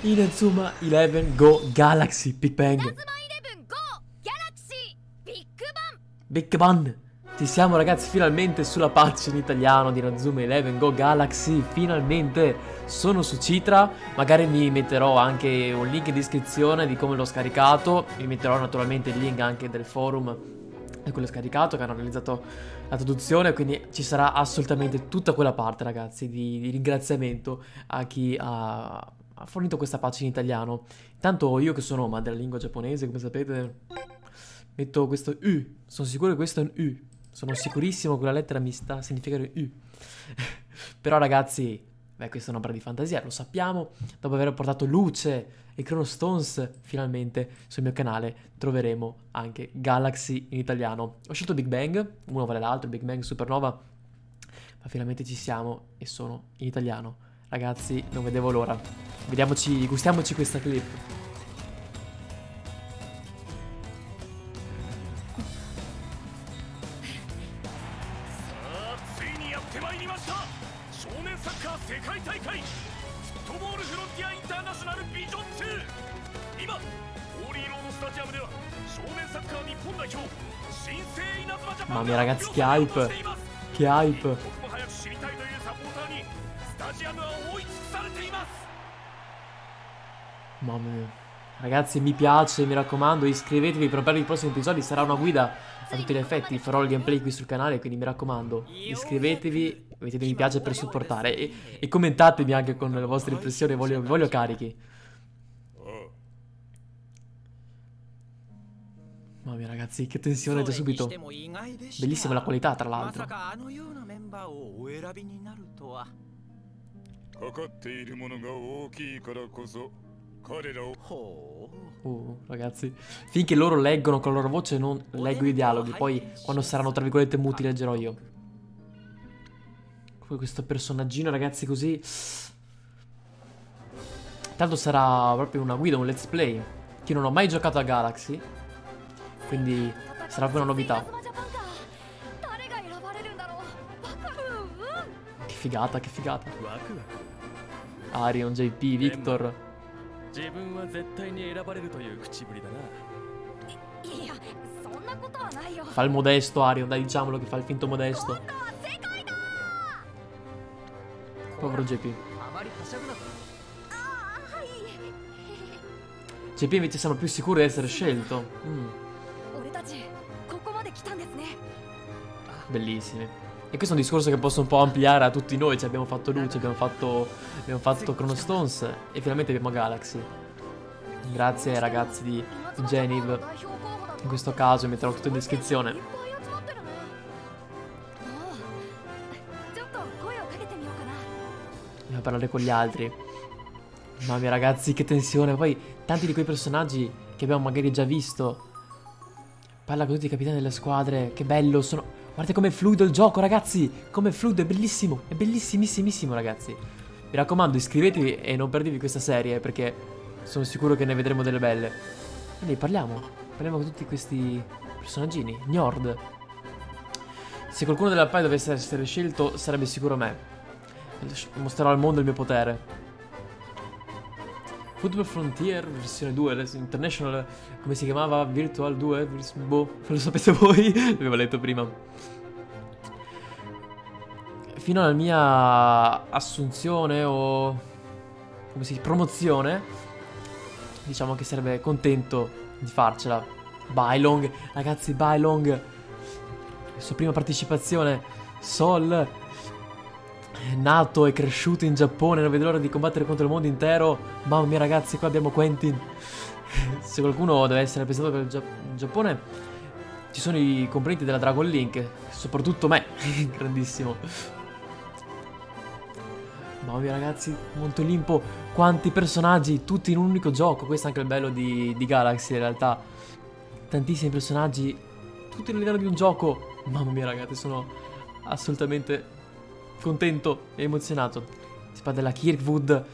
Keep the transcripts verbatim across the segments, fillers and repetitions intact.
Inazuma Eleven Go Galaxy Big Bang. Big Bang. Ci siamo ragazzi finalmente sulla patch in italiano di Inazuma Eleven Go Galaxy. Finalmente sono su Citra. Magari mi metterò anche un link in descrizione di come l'ho scaricato. Vi metterò naturalmente il link anche del forum di quello scaricato che hanno realizzato la traduzione. Quindi ci sarà assolutamente tutta quella parte ragazzi di, di ringraziamento a chi ha, ha fornito questa patch in italiano. Intanto io che sono ma della lingua giapponese, come sapete, metto questo U. Sono sicuro che questo è un U. Sono sicurissimo che la lettera mi sta a significare U. Però ragazzi, beh, questa è un'opera di fantasia, lo sappiamo. Dopo aver portato luce e Chronostones finalmente sul mio canale troveremo anche Galaxy in italiano. Ho scelto Big Bang, uno vale l'altro, Big Bang Supernova, ma finalmente ci siamo e sono in italiano. Ragazzi, non vedevo l'ora. Vediamoci, gustiamoci questa clip. Mamma mia ragazzi, che hype. Che hype. Mamma mia. Ragazzi, mi piace, mi raccomando, iscrivetevi per per i prossimi episodi. Sarà una guida a tutti gli effetti. Farò il gameplay qui sul canale, quindi mi raccomando, iscrivetevi, mettete mi piace per supportare e, e commentatemi anche con le vostre impressioni. Voglio, voglio carichi. Mamma mia ragazzi, che tensione già subito. Bellissima la qualità tra l'altro. Uh, ragazzi, finché loro leggono con la loro voce non leggo i dialoghi. Poi quando saranno tra virgolette muti leggerò io. Poi questo personaggino ragazzi così. Tanto sarà proprio una guida, un let's play. Che non ho mai giocato a Galaxy, quindi sarà proprio una novità. Che figata, che figata. Arion, J P, Victor. Fa il modesto Arion, dai, diciamolo che fa il finto modesto. Povero J P. J P invece sembra più sicuro di essere scelto. Mm. Bellissimi. E questo è un discorso che posso un po' ampliare a tutti noi. Cioè abbiamo fatto luce, abbiamo fatto abbiamo fatto Chronostones e finalmente abbiamo Galaxy. Grazie ai ragazzi di Geniv. In questo caso metterò tutto in descrizione. Andiamo a parlare con gli altri. Mamma mia ragazzi, che tensione. Poi tanti di quei personaggi che abbiamo magari già visto. Parla con tutti i capitani delle squadre. Che bello, sono... Guardate com'è fluido il gioco, ragazzi. Com'è fluido, è bellissimo. È bellissimissimissimo, ragazzi. Mi raccomando, iscrivetevi e non perdetevi questa serie, perché sono sicuro che ne vedremo delle belle. Quindi parliamo. Parliamo con tutti questi personaggini. Njord. Se qualcuno della P A I dovesse essere scelto, sarebbe sicuro me. Mostrerò al mondo il mio potere. Football Frontier versione due, International, come si chiamava? Virtual due? Boh, lo sapete voi? L'avevo letto prima. Fino alla mia assunzione o... come si dice? Promozione, diciamo che sarebbe contento di farcela. Bylong, ragazzi, Bylong. Sua prima partecipazione. Sol... nato e cresciuto in Giappone, non vedo l'ora di combattere contro il mondo intero. Mamma mia ragazzi, qua abbiamo Quentin. Se qualcuno deve essere pensato per il Gia Giappone, ci sono i componenti della Dragon Link, soprattutto me. Grandissimo. Mamma mia ragazzi, Monte Olimpo, quanti personaggi, tutti in un unico gioco. Questo è anche il bello di, di Galaxy in realtà. Tantissimi personaggi, tutti all'interno di un gioco. Mamma mia ragazzi, sono assolutamente... contento e emozionato. Si parla della Kirkwood.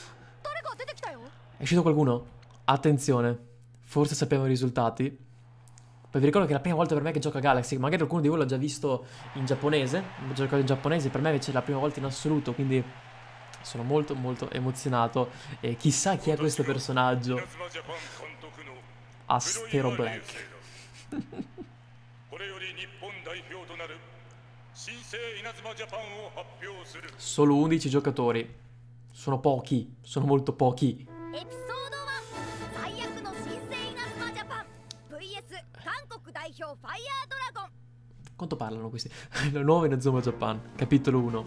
È uscito qualcuno? Attenzione, forse sappiamo i risultati. Poi vi ricordo che è la prima volta per me che gioco a Galaxy. Magari qualcuno di voi l'ha già visto in giapponese. Ho giocato in giapponese, per me invece è la prima volta in assoluto. Quindi Sono molto molto emozionato. E chissà chi è questo personaggio. Astero Black. Solo undici giocatori. Sono pochi. Sono molto pochi. Quanto parlano questi? La nuova Inazuma Japan, capitolo uno.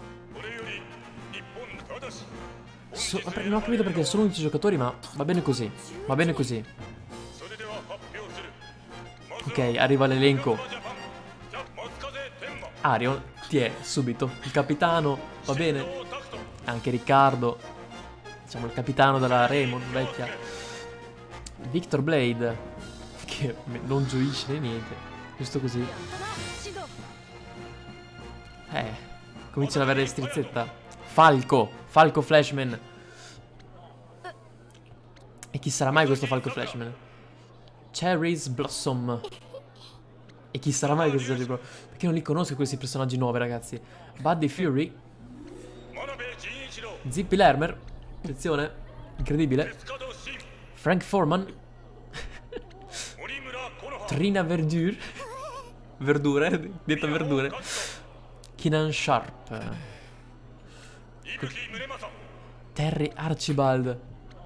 So, non ho capito perché sono undici giocatori, ma va bene così. Va bene così. Ok, arriva l'elenco. Arion, ti è subito. Il capitano, va bene. Anche Riccardo. Diciamo il capitano della Raymond, vecchia. Victor Blade, che non gioisce né niente. Giusto così. Eh, comincia ad avere strizzetta. Falco, Falco Flashman. E chi sarà mai questo Falco Flashman? Cherry's Blossom. E chi sarà mai questo Cherry's Blossom? Perché non li conosco questi personaggi nuovi, ragazzi. Buddy Fury. Zippy Lermer. Attenzione, incredibile. Frank Foreman. Trina Verdure. Verdure, detta verdure. Keenan Sharp. Terry Archibald.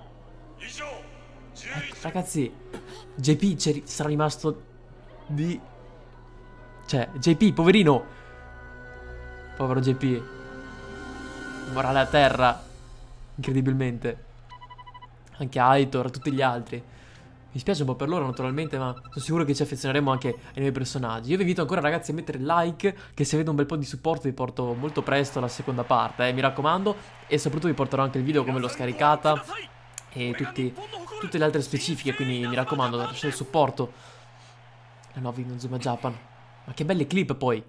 Eh, ragazzi, J P sarà rimasto di... Cioè, J P, poverino. Povero J P. Morale a terra. Incredibilmente. Anche Aitor, tutti gli altri. Mi spiace un po' per loro naturalmente, ma sono sicuro che ci affezioneremo anche ai nuovi personaggi. Io vi invito ancora ragazzi a mettere like, che se vedo un bel po' di supporto vi porto molto presto alla seconda parte, eh, mi raccomando. E soprattutto vi porterò anche il video come l'ho scaricata e tutti, tutte le altre specifiche, quindi mi raccomando, lasciate il supporto. La nuova Inazuma Japan. Ma che belle clip poi.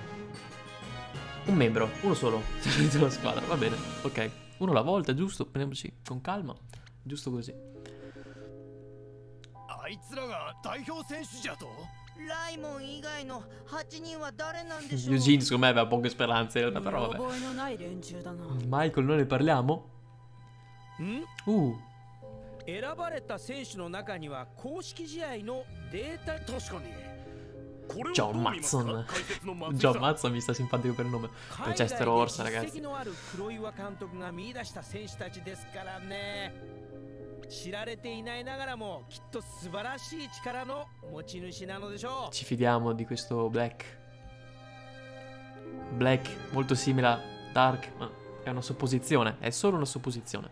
Un membro, uno solo. Servito la squadra, va bene, ok. Uno alla volta, giusto? Prendiamoci con calma. Giusto così. Eugene secondo me aveva poche speranze in realtà, però vabbè. Michael, noi ne parliamo? Uh. John Matson. John Matson mi sta simpatico per il nome. Poi c'è Chester Horse, ragazzi. Ci fidiamo di questo Black. Black, molto simile a Dark, ma è una supposizione. È solo una supposizione.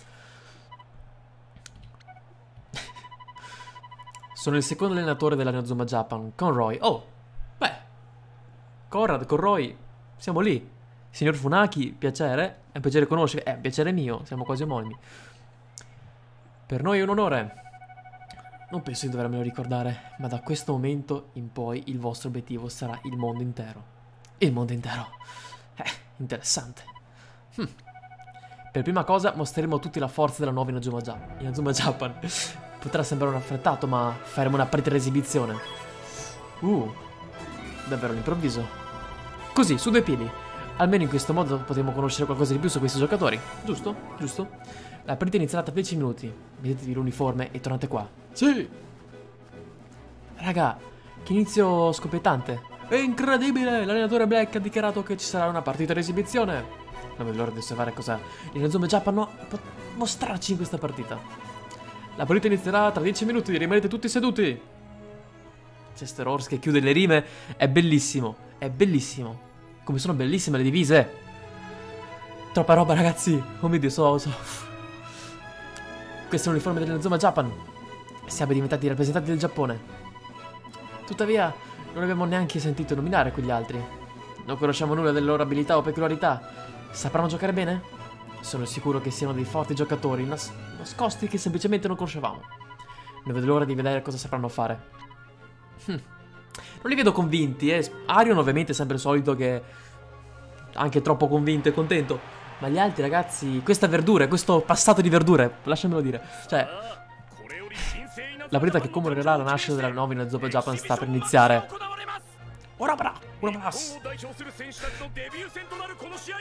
Sono il secondo allenatore della Inazuma Japan, Conroy. Oh, beh, Conrad, Conroy, siamo lì. Signor Funaki, piacere. È un piacere conoscere. È un piacere mio, siamo quasi omonimi. Per noi è un onore. Non penso di dovermelo ricordare, ma da questo momento in poi il vostro obiettivo sarà il mondo intero. Il mondo intero. Eh, interessante. Hm. Per prima cosa mostreremo a tutti la forza della nuova Inazuma Japan. Inazuma Japan. Potrà sembrare un affrettato, ma faremo una partita esibizione. Uh, davvero all'improvviso. Così, su due piedi. Almeno in questo modo potremo conoscere qualcosa di più su questi giocatori. Giusto? Giusto? La partita inizierà tra dieci minuti. Mettetevi l'uniforme e tornate qua. Sì! Raga, che inizio scoppiettante. È incredibile! L'allenatore Black ha dichiarato che ci sarà una partita d'esibizione. Non vedo l'ora di osservare cosa l'Inazuma Japan può mostrarci in questa partita. La partita inizierà tra dieci minuti, rimanete tutti seduti. Chester Horse che chiude le rime. È bellissimo, è bellissimo. Come sono bellissime le divise. Troppa roba ragazzi. Oh mio Dio, so, so. Questo è l'uniforme dell'Inazuma Japan. Siamo diventati i rappresentanti del Giappone. Tuttavia non abbiamo neanche sentito nominare quegli altri. Non conosciamo nulla delle loro abilità o peculiarità. Sapranno giocare bene? Sono sicuro che siano dei forti giocatori nas nascosti che semplicemente non conoscevamo. Non vedo l'ora di vedere cosa sapranno fare. Hm. Non li vedo convinti, eh. Arion ovviamente è sempre il solito che è anche troppo convinto e contento. Ma gli altri ragazzi, questa verdura, questo passato di verdure, lasciamelo dire. Cioè, la partita che commemorerà la nascita della nuova Inazuma Japan sta per iniziare. Ora brà, ora brà.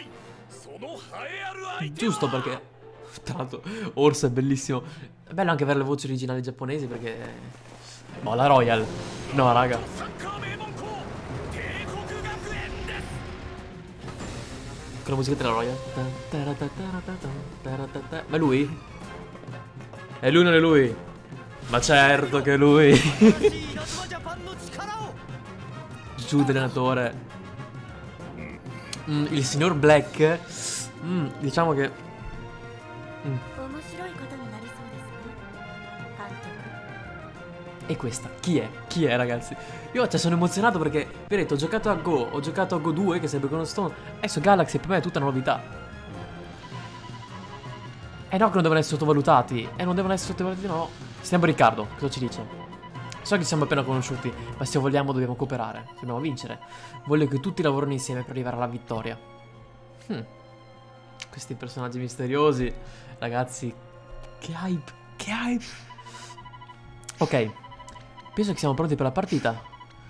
Giusto perché... Tra l'altro, Orso è bellissimo. È bello anche avere le voci originali giapponesi perché... Boh, la Royal. No, raga. Con la musica della Royal. Ma è lui? È lui o non è lui? Ma certo che è lui. Giù dell'allenatore. Mm, il signor Black. Mm, diciamo che... Mm. E questa? Chi è? Chi è, ragazzi? Io cioè, sono emozionato perché, vi ho detto, ho giocato a Go, ho giocato a Go due, che sarebbe con uno Stone. Adesso Galaxy per me è tutta una novità. Eh no che non devono essere sottovalutati. Eh non devono essere sottovalutati, no. Sentiamo Riccardo, cosa ci dice? So che siamo appena conosciuti, ma se vogliamo dobbiamo cooperare. Dobbiamo vincere. Voglio che tutti lavorino insieme per arrivare alla vittoria. Hmm. Questi personaggi misteriosi. Ragazzi, che hype, che hype. Ok, penso che siamo pronti per la partita.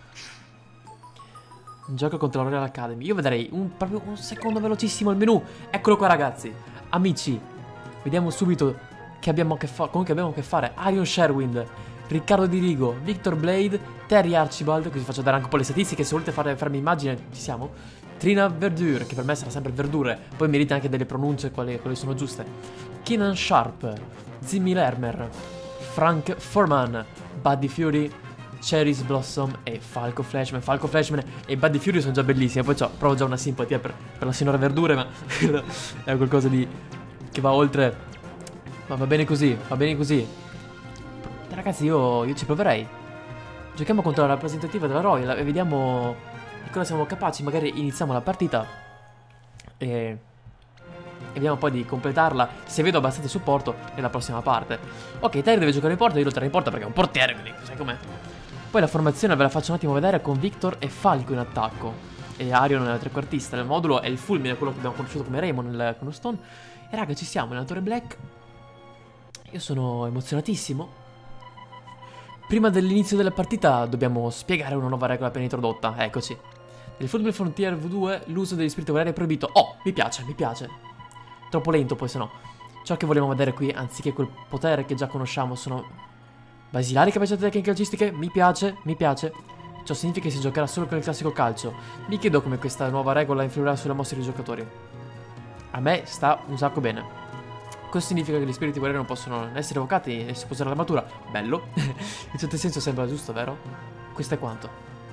Gioco contro la Royal Academy. Io vedrei un, proprio un secondo velocissimo il menu. Eccolo qua, ragazzi. Amici, vediamo subito che abbiamo a che fare. Comunque abbiamo a che fare. Arion Sherwind, Riccardo Di Rigo, Victor Blade, Terry Archibald. Così faccio dare anche un po' le statistiche. Se volete fare, farmi immagine, ci siamo. Trina Verdure, che per me sarà sempre Verdure. Poi merita anche delle pronunce, quali, quali sono giuste. Keenan Sharp, Zimmy Lermer, Frank Foreman, Buddy Fury, Cherries Blossom e Falco Flashman. Falco Flashman e Buddy Fury sono già bellissimi. Poi provo già una simpatia per, per la signora Verdure, ma è qualcosa di che va oltre. Ma va bene così, va bene così. Ragazzi, io, io ci proverei. Giochiamo contro la rappresentativa della Royal e vediamo di cosa siamo capaci. Magari iniziamo la partita e... e vediamo poi di completarla, se vedo abbastanza supporto, nella prossima parte. Ok, Terry deve giocare in porta, io lo terrò in porta perché è un portiere, quindi sai com'è. Poi la formazione ve la faccio un attimo vedere con Victor e Falco in attacco e Arion nella trequartista. Il modulo è il fulmine, quello che abbiamo conosciuto come Raymond nel Cornerstone. E raga, ci siamo, allenatore Black. Io sono emozionatissimo. Prima dell'inizio della partita dobbiamo spiegare una nuova regola appena introdotta. Eccoci. Nel Football Frontier V due l'uso degli spiriti volari è proibito. Oh, mi piace, mi piace. Troppo lento poi, se no. Ciò che vogliamo vedere qui, anziché quel potere che già conosciamo, sono basilari capacità tecniche calcistiche. Mi piace, mi piace. Ciò significa che si giocherà solo con il classico calcio. Mi chiedo come questa nuova regola influirà sulle mosse dei giocatori. A me sta un sacco bene. Questo significa che gli spiriti guerrieri non possono essere evocati e si posare l'armatura. Bello. In certo senso sembra giusto, vero? Questo è quanto.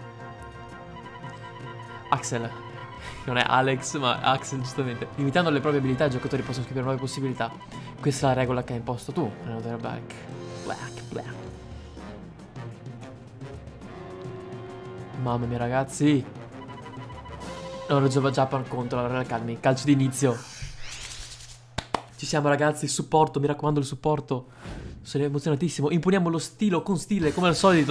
Axel. Non è Alex, ma Axel, giustamente. Limitando le proprie abilità, i giocatori possono scoprire nuove possibilità. Questa è la regola che hai imposto tu, allenatore Black. Black, Black. Mamma mia, ragazzi. Oro Japan contro la Royal Academy. Calcio d'inizio. Ci siamo, ragazzi. Supporto, mi raccomando, il supporto. Sono emozionatissimo. Imponiamo lo stilo con stile, come al solito.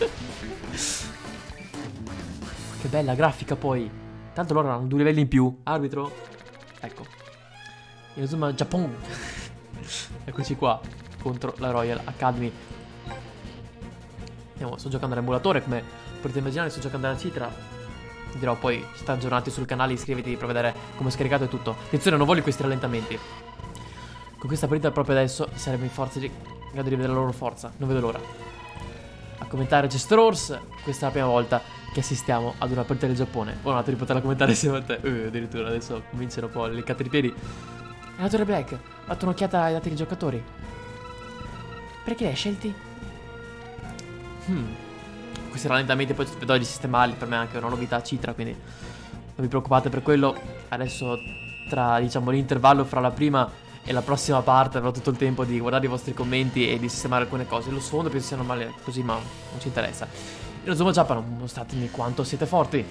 Che bella grafica, poi. Tanto loro hanno due livelli in più. Arbitro. Ecco. Inazuma Japan. Eccoci qua. Contro la Royal Academy. Andiamo, sto giocando all'emulatore, come potete immaginare, sto giocando alla Citra. Dirò poi, sta aggiornati sul canale, iscrivetevi per vedere come è scaricato e tutto. Attenzione, non voglio questi rallentamenti. Con questa partita proprio adesso sarebbe in forza di grado di vedere la loro forza. Non vedo l'ora. A commentare Chester Horse. Questa è la prima volta che assistiamo ad una partita del Giappone. Ho notato di poterla commentare insieme a te. Uh, addirittura adesso cominciano un po' le leccate di piedi. Allenatore Black, ho dato un'occhiata ai dati dei giocatori. Perché li hai scelti? Hmm. Questi rallentamenti poi vedrò di sistemarli. Per me è anche una novità Citra, quindi non vi preoccupate per quello. Adesso tra, diciamo, l'intervallo fra la prima e la prossima parte avrò tutto il tempo di guardare i vostri commenti e di sistemare alcune cose. Lo sfondo penso sia normale così, ma non ci interessa. Inazuma Japan, mostratemi quanto siete forti.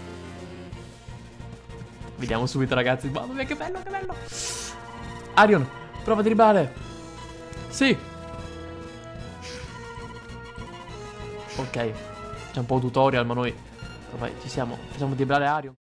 Vediamo subito, ragazzi. Mamma mia, che bello, che bello. Arion, prova a dribbare. Sì. Ok. C'è un po' tutorial, ma noi ormai ci siamo. Facciamo dribblare Arion.